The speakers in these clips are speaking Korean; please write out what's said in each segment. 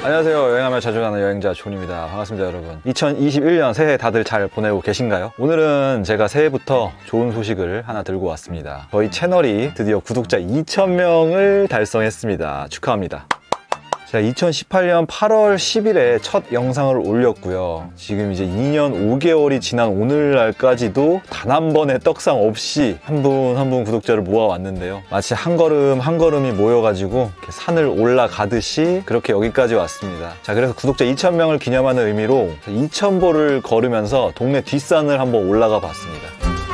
안녕하세요. 여행하며 자주 가는 여행자 존입니다. 반갑습니다, 여러분. 2021년 새해 다들 잘 보내고 계신가요? 오늘은 제가 새해부터 좋은 소식을 하나 들고 왔습니다. 저희 채널이 드디어 구독자 2,000명을 달성했습니다. 축하합니다. 제가 2018년 8월 10일에 첫 영상을 올렸고요. 지금 이제 2년 5개월이 지난 오늘날까지도 단 한 번의 떡상 없이 한 분 한 분 구독자를 모아왔는데요. 마치 한 걸음 한 걸음이 모여가지고 이렇게 산을 올라가듯이 그렇게 여기까지 왔습니다. 자, 그래서 구독자 2,000명을 기념하는 의미로 2,000보를 걸으면서 동네 뒷산을 한번 올라가 봤습니다.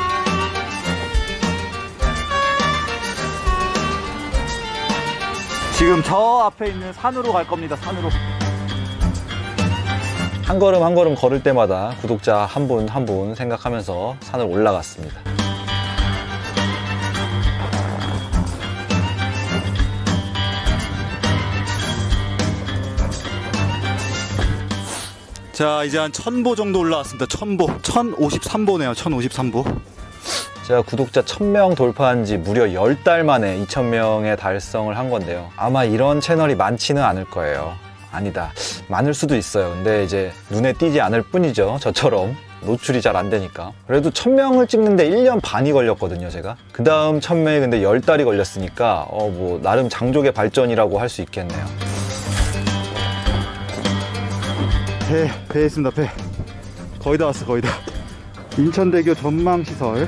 지금 저 앞에 있는 산으로 갈 겁니다. 산으로. 한 걸음 한 걸음 걸을 때마다 구독자 한 분 한 분 생각하면서 산을 올라갔습니다. 자, 이제 한 1,000보 정도 올라왔습니다. 1,000보. 1,053보네요. 1,053보. 제가 구독자 1,000명 돌파한 지 무려 10달 만에 2,000명의 달성을 한 건데요. 아마 이런 채널이 많지는 않을 거예요. 아니다, 많을 수도 있어요. 근데 이제 눈에 띄지 않을 뿐이죠. 저처럼 노출이 잘 안 되니까. 그래도 1,000명을 찍는데 1년 반이 걸렸거든요, 제가. 그 다음 1,000명이 근데 10달이 걸렸으니까 뭐 나름 장족의 발전이라고 할 수 있겠네요. 배 있습니다. 배 거의 다 왔어. 거의 다. 인천대교 전망시설.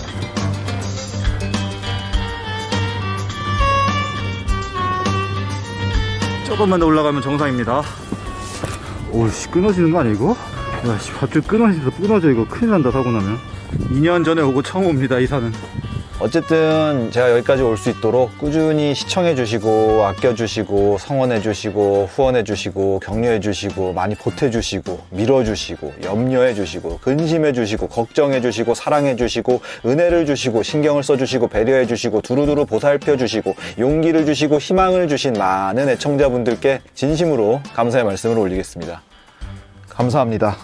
조금만 더 올라가면 정상입니다. 오씨, 끊어지는 거 아니야 이거? 야씨, 갑자기 끊어져. 이거 큰일 난다, 사고 나면. 2년 전에 오고 처음 옵니다, 이 산은. 어쨌든 제가 여기까지 올 수 있도록 꾸준히 시청해주시고 아껴주시고 성원해주시고 후원해주시고 격려해주시고 많이 보태주시고 밀어주시고 염려해주시고 근심해주시고 걱정해주시고 사랑해주시고 은혜를 주시고 신경을 써주시고 배려해주시고 두루두루 보살펴주시고 용기를 주시고 희망을 주신 많은 애청자분들께 진심으로 감사의 말씀을 올리겠습니다. 감사합니다.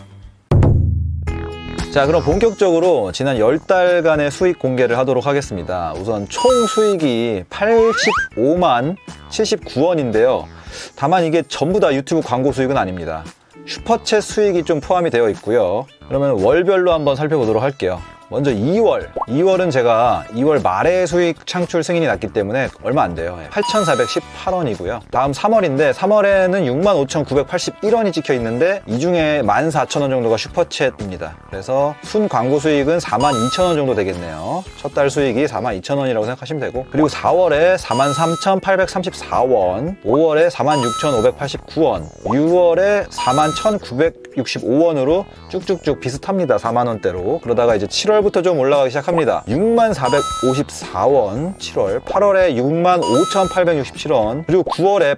자, 그럼 본격적으로 지난 10달간의 수익 공개를 하도록 하겠습니다. 우선 총 수익이 85만 79원인데요. 다만 이게 전부 다 유튜브 광고 수익은 아닙니다. 슈퍼챗 수익이 좀 포함이 되어 있고요. 그러면 월별로 한번 살펴보도록 할게요. 먼저 2월은 제가 2월 말에 수익 창출 승인이 났기 때문에 얼마 안 돼요. 8,418원이고요. 다음 3월인데 3월에는 65,981원이 찍혀 있는데 이 중에 14,000원 정도가 슈퍼챗입니다. 그래서 순 광고 수익은 42,000원 정도 되겠네요. 첫 달 수익이 42,000원이라고 생각하시면 되고, 그리고 4월에 43,834원, 5월에 46,589원, 6월에 41,965원으로 쭉쭉쭉 비슷합니다. 4만원대로. 그러다가 이제 7월부터 좀 올라가기 시작합니다. 64,454원 7월, 8월에 65,867원, 그리고 9월에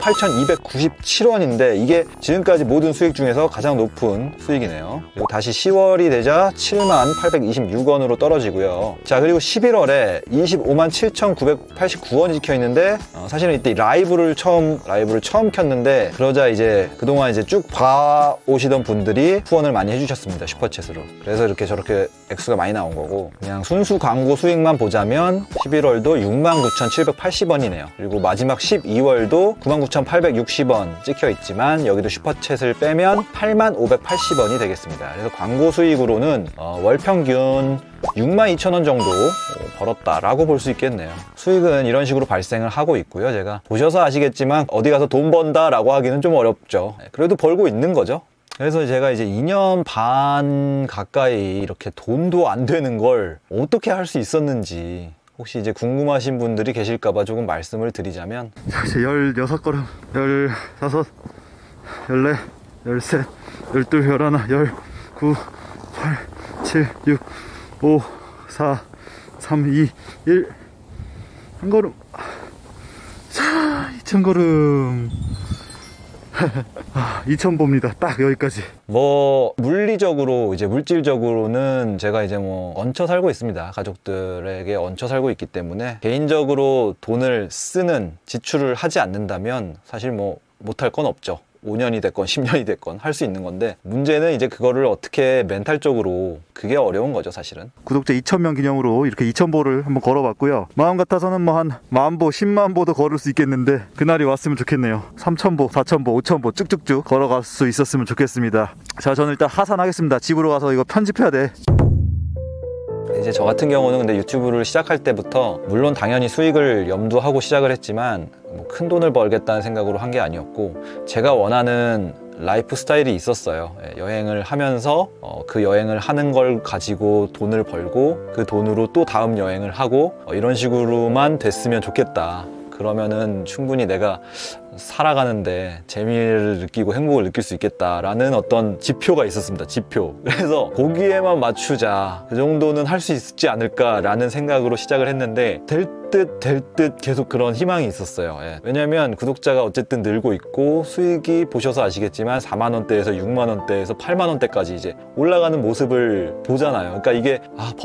88,297원인데 이게 지금까지 모든 수익 중에서 가장 높은 수익이네요. 그리고 다시 10월이 되자 78,26원으로 떨어지고요. 자, 그리고 11월에 257,989원이 찍혀 있는데 사실은 이때 라이브를 처음 켰는데, 그러자 이제 그동안 이제 쭉 봐오시던 분들이 후원을 많이 해주셨습니다. 슈퍼챗으로. 그래서 이렇게 저렇게 액수가 많이 나온 거고, 그냥 순수 광고 수익만 보자면 11월도 69,780원이네요. 그리고 마지막 12월도 99,860원 찍혀 있지만 여기도 슈퍼챗을 빼면 8,580원이 되겠습니다. 그래서 광고 수익으로는 월 평균 62,000원 정도 벌었다라고 볼 수 있겠네요. 수익은 이런 식으로 발생을 하고 있고요. 제가 보셔서 아시겠지만 어디 가서 돈 번다 라고 하기는 좀 어렵죠. 그래도 벌고 있는 거죠. 그래서 제가 이제 2년 반 가까이 이렇게 돈도 안 되는 걸 어떻게 할 수 있었는지 혹시 이제 궁금하신 분들이 계실까봐 조금 말씀을 드리자면, 자, 이제 16걸음, 16, 14, 13, 12, 11, 19, 8, 7, 6, 5, 4, 3, 2, 1. 한 걸음. 자, 2,000걸음. 2,000보입니다. 딱 여기까지. 뭐 물리적으로 이제 물질적으로는 제가 이제 뭐 얹혀 살고 있습니다. 가족들에게 얹혀 살고 있기 때문에 개인적으로 돈을 쓰는 지출을 하지 않는다면 사실 뭐 못할 건 없죠. 5년이 됐건 10년이 됐건 할 수 있는 건데, 문제는 이제 그거를 어떻게 멘탈적으로, 그게 어려운 거죠 사실은. 구독자 2,000명 기념으로 이렇게 2,000보를 한번 걸어봤고요. 마음 같아서는 뭐 한 10,000보, 100,000보도 걸을 수 있겠는데 그날이 왔으면 좋겠네요. 3,000보, 4,000보, 5,000보 쭉쭉쭉 걸어갈 수 있었으면 좋겠습니다. 자, 저는 일단 하산하겠습니다. 집으로 가서 이거 편집해야 돼. 이제 저 같은 경우는 근데 유튜브를 시작할 때부터 물론 당연히 수익을 염두하고 시작을 했지만 뭐 큰 돈을 벌겠다는 생각으로 한 게 아니었고, 제가 원하는 라이프 스타일이 있었어요. 여행을 하면서 그 여행을 하는 걸 가지고 돈을 벌고 그 돈으로 또 다음 여행을 하고 이런 식으로만 됐으면 좋겠다. 그러면은 충분히 내가 살아가는데 재미를 느끼고 행복을 느낄 수 있겠다라는 어떤 지표가 있었습니다. 지표. 그래서 거기에만 맞추자, 그 정도는 할 수 있지 않을까라는 생각으로 시작을 했는데 될 듯 계속 그런 희망이 있었어요. 왜냐면 구독자가 어쨌든 늘고 있고 수익이 보셔서 아시겠지만 4만원대에서 6만원대에서 8만원대까지 이제 올라가는 모습을 보잖아요. 그러니까 이게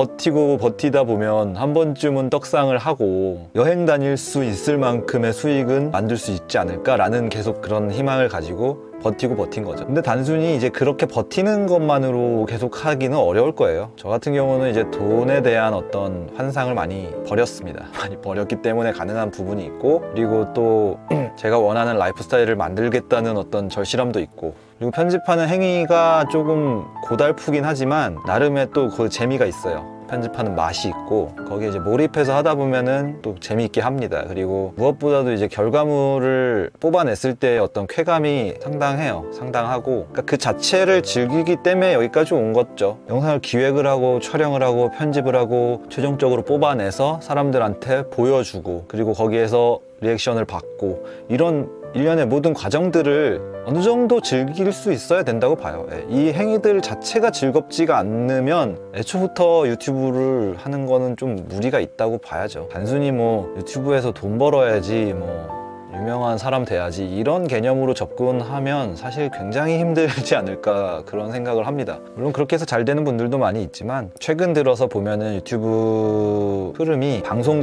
버티다 보면 한 번쯤은 떡상을 하고 여행 다닐 수 있을 만큼의 수익은 만들 수 있지 않을까라는 계속 그런 희망을 가지고 버틴 거죠. 근데 단순히 이제 그렇게 버티는 것만으로 계속 하기는 어려울 거예요. 저 같은 경우는 이제 돈에 대한 어떤 환상을 많이 버렸습니다. 많이 버렸기 때문에 가능한 부분이 있고, 그리고 또 제가 원하는 라이프 스타일을 만들겠다는 어떤 절실함도 있고, 그리고 편집하는 행위가 조금 고달프긴 하지만 나름의 또 그 재미가 있어요. 편집하는 맛이 있고 거기에 이제 몰입해서 하다 보면은 또 재미있게 합니다. 그리고 무엇보다도 이제 결과물을 뽑아냈을 때 어떤 쾌감이 상당하고, 그러니까 그 자체를 즐기기 때문에 여기까지 온 거죠. 영상을 기획을 하고 촬영을 하고 편집을 하고 최종적으로 뽑아내서 사람들한테 보여주고, 그리고 거기에서 리액션을 받고, 이런 일련의 모든 과정들을 어느 정도 즐길 수 있어야 된다고 봐요. 이 행위들 자체가 즐겁지가 않으면 애초부터 유튜브를 하는 거는 좀 무리가 있다고 봐야죠. 단순히 뭐 유튜브에서 돈 벌어야지, 뭐 유명한 사람 돼야지, 이런 개념으로 접근하면 사실 굉장히 힘들지 않을까 그런 생각을 합니다. 물론 그렇게 해서 잘 되는 분들도 많이 있지만 최근 들어서 보면은 유튜브 흐름이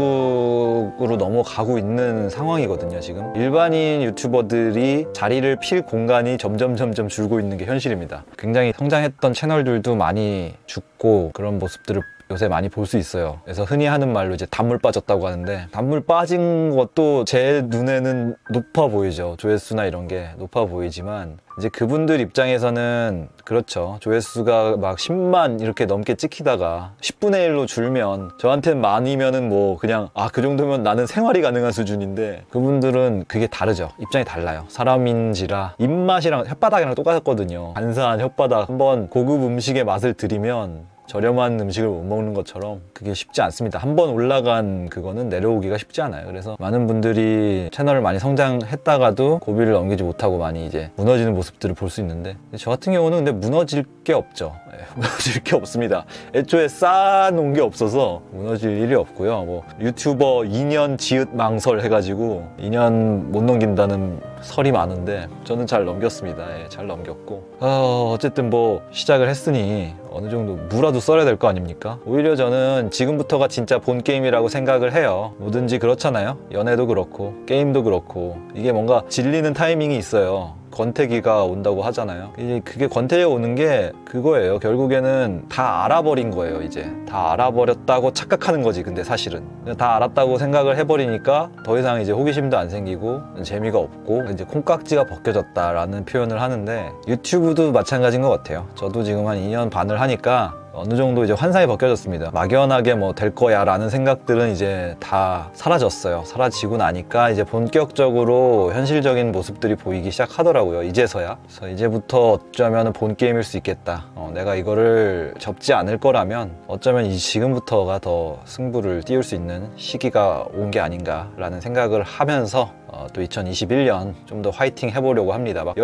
방송국으로 넘어가고 있는 상황이거든요. 지금 일반인 유튜버들이 자리를 필 공간이 점점 줄고 있는 게 현실입니다. 굉장히 성장했던 채널들도 많이 죽고 그런 모습들을 요새 많이 볼 수 있어요. 그래서 흔히 하는 말로 이제 단물 빠졌다고 하는데, 단물 빠진 것도 제 눈에는 높아 보이죠. 조회수나 이런 게 높아 보이지만 이제 그분들 입장에서는 그렇죠. 조회수가 막 10만 이렇게 넘게 찍히다가 10분의 1로 줄면 저한테는 만이면은 뭐 그냥 그 정도면 나는 생활이 가능한 수준인데, 그분들은 그게 다르죠. 입장이 달라요. 사람인지라 입맛이랑 혓바닥이랑 똑같거든요. 간사한 혓바닥 한번 고급 음식의 맛을 들이면 저렴한 음식을 못 먹는 것처럼 그게 쉽지 않습니다. 한번 올라간 그거는 내려오기가 쉽지 않아요. 그래서 많은 분들이 채널을 많이 성장했다가도 고비를 넘기지 못하고 많이 이제 무너지는 모습들을 볼 수 있는데, 저 같은 경우는 근데 무너질 게 없죠. 무너질 게 없습니다. 애초에 쌓아놓은 게 없어서 무너질 일이 없고요. 뭐 유튜버 2년 지읒 망설 해가지고 2년 못 넘긴다는 설이 많은데 저는 잘 넘겼습니다. 잘 넘겼고 어쨌든 뭐 시작을 했으니 어느 정도 무라도 써야 될 거 아닙니까? 오히려 저는 지금부터가 진짜 본 게임이라고 생각을 해요. 뭐든지 그렇잖아요. 연애도 그렇고 게임도 그렇고 이게 뭔가 질리는 타이밍이 있어요. 권태기가 온다고 하잖아요. 이제 그게 권태기가 오는 게 그거예요. 결국에는 다 알아버린 거예요. 이제 다 알아버렸다고 착각하는 거지. 근데 사실은 다 알았다고 생각을 해버리니까 더 이상 이제 호기심도 안 생기고 재미가 없고 이제 콩깍지가 벗겨졌다라는 표현을 하는데, 유튜브도 마찬가지인 것 같아요. 저도 지금 한 2년 반을 하니까 어느 정도 이제 환상이 벗겨졌습니다. 막연하게 뭐 될 거야 라는 생각들은 이제 다 사라졌어요. 사라지고 나니까 이제 본격적으로 현실적인 모습들이 보이기 시작하더라고요. 이제서야. 그래서 이제부터 어쩌면 본 게임일 수 있겠다. 내가 이거를 접지 않을 거라면 어쩌면 지금부터가 더 승부를 띄울 수 있는 시기가 온 게 아닌가 라는 생각을 하면서 또 2021년 좀 더 화이팅 해보려고 합니다. 막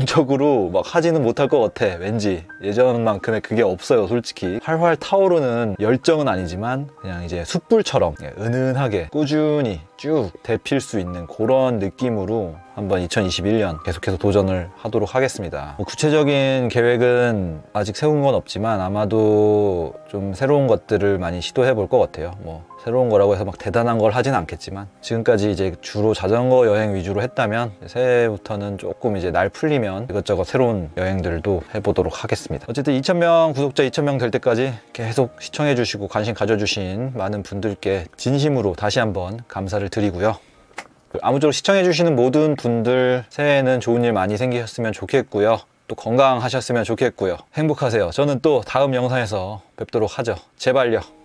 열정적으로 막 하지는 못할 것 같아. 왠지 예전만큼의 그게 없어요. 솔직히 활활 타오르는 열정은 아니지만 그냥 이제 숯불처럼 은은하게 꾸준히 쭉 데필 수 있는 그런 느낌으로 한번 2021년 계속해서 도전을 하도록 하겠습니다. 구체적인 계획은 아직 세운 건 없지만 아마도 좀 새로운 것들을 많이 시도해 볼 것 같아요. 뭐 새로운 거라고 해서 막 대단한 걸 하진 않겠지만, 지금까지 이제 주로 자전거 여행 위주로 했다면 새해부터는 조금 이제 날 풀리면 이것저것 새로운 여행들도 해보도록 하겠습니다. 어쨌든 2,000명 구독자 2,000명 될 때까지 계속 시청해 주시고 관심 가져주신 많은 분들께 진심으로 다시 한번 감사를 드리고요. 아무쪼록 시청해 주시는 모든 분들 새해에는 좋은 일 많이 생기셨으면 좋겠고요. 또 건강하셨으면 좋겠고요. 행복하세요. 저는 또 다음 영상에서 뵙도록 하죠. 제발요.